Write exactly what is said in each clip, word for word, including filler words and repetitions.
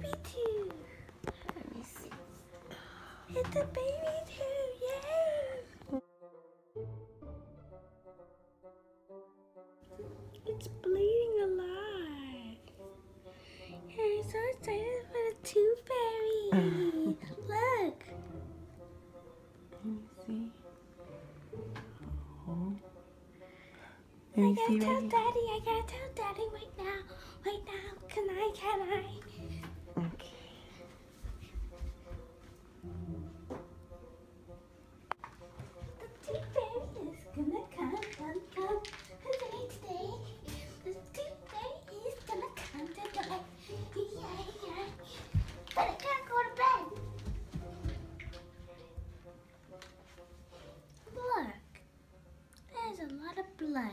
baby tooth. Let me see. It's a baby tooth, yay! It's bleeding a lot. I'm so excited for the tooth fairy. Look. Let me see. Oh. Let me I gotta see tell right Daddy. I gotta tell Daddy right now. Right now. Can I? Can I? Okay. The tooth fairy is gonna come, come, come. Today, today. The tooth fairy is gonna come today. Yeah, yeah. But I gotta go to bed. Look. There's a lot of blood.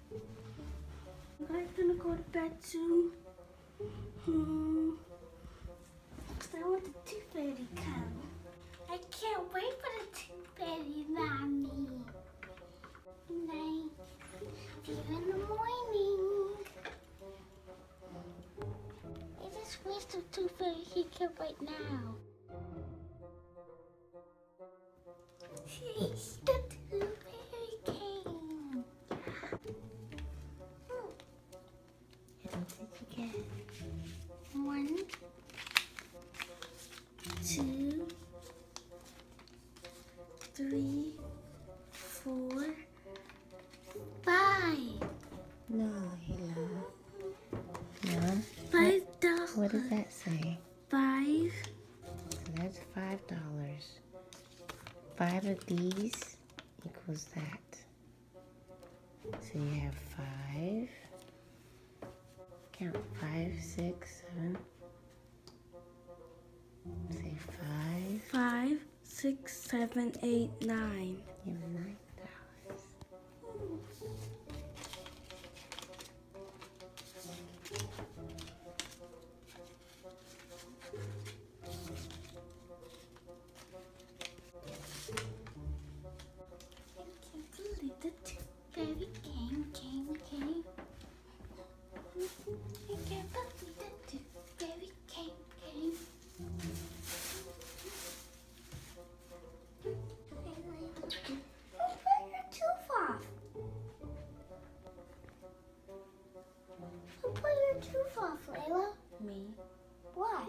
I'm gonna go to bed soon. Hmm. I want the tooth fairy to come. I can't wait for the tooth fairy, Mommy. Good night. See you in the morning. I just wish the tooth fairy could come right now. Sheesh, the tooth fairy came. Hmm. What did you get? One, two, three, four, five. No, Hila. No. Five dollars. What does that say? Five. So that's five dollars. Five of these equals that. So you have five. Count five, six, seven. Say five. Five, six, seven, eight, nine. You have nine dollars. The tooth fairy came, came, came. I can't believe the tooth fairy came, came. Oh, pull your tooth off. Oh, pull your tooth off, Layla. Me? Why?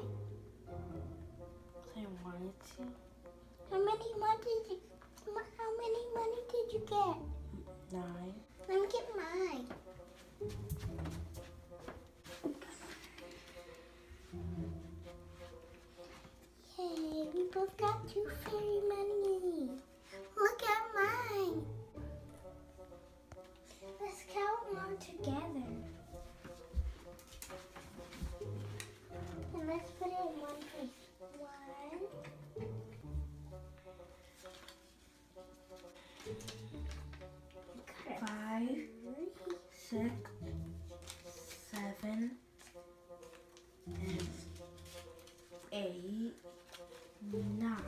I wanted to. How many money did you? How many money did you get? Nine. Let me get mine. Yay, we both got tooth fairy money. Look at mine. Let's count more together. And let's put it in one place. One. Five, six, seven, and eight, nine.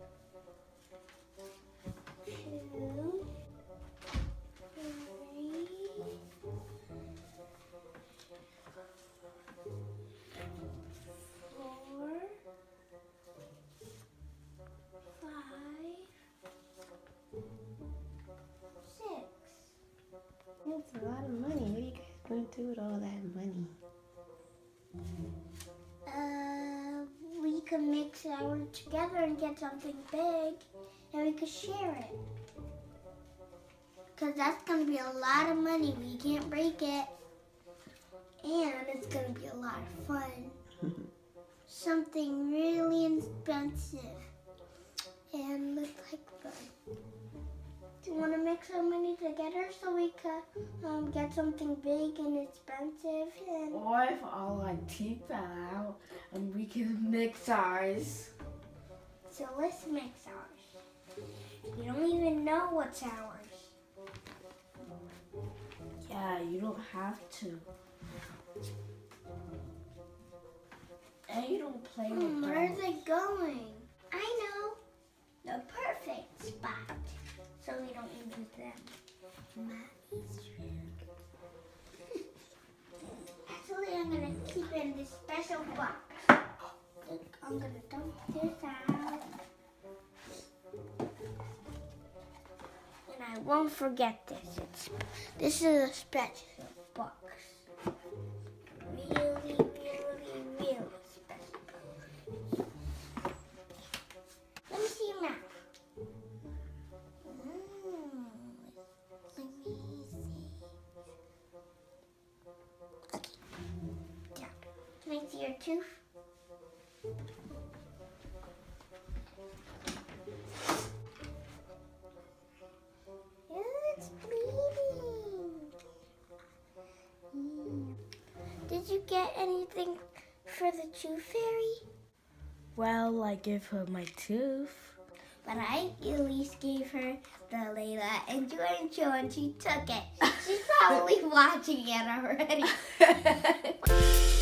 Two, three, four, five, six. That's a lot of money. What are you guys going to do with all that money? Uh, we could mix ours together and get something big, and we could share it. Because that's going to be a lot of money. We can't break it. And it's going to be a lot of fun. Something really expensive. And look like fun. Do you want to mix our money together so we could um, get something big and expensive? And Or if all our teeth fell out and we can mix ours. so let's mix ours. You don't even know what's ours. Yeah, you don't have to. And you don't play with Hmm, them. where's it going? I know. The perfect spot. So we don't use them. Mommy's room. Actually, I'm going to keep it in this special box. think I'm gonna dump this out. And I won't forget this. It's, this is a special box. Really, really, really special. Let me see your mouth. Mm, let me see. Okay. Down. Can I see your tooth? Oh, it's bleeding. Mm. Did you get anything for the tooth fairy? Well, I gave her my tooth. But I at least gave her the Layla and Jordan show and she took it. She's probably watching it already.